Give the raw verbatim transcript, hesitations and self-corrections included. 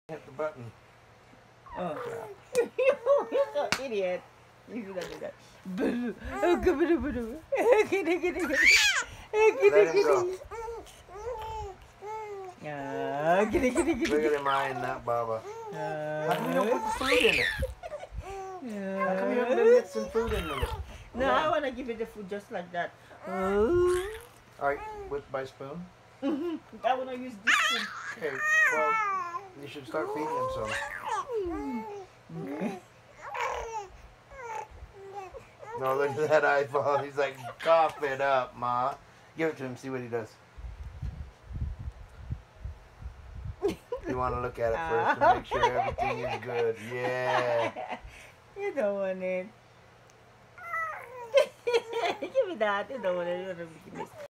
Hit the button. Oh. You're so idiot. You should not do that. Oh, come on, come on. Get it, get it, get it. Let him go. Ah, get it, get it, get Look it. at him eyeing that Baba. How come you don't put the Uh, food in it? How come you haven't been mixing food in it? no, I want to give it the food just like that. Oh. Alright, with by spoon? I want to use this spoon. Okay, well, you should start feeding him some. Okay. No, look at that eyeball. He's like, cough it up, Ma. Give it to him, see what he does. You want to look at it first to make sure everything is good. Yeah. You don't want it. Give me that. You don't want it. You want to give me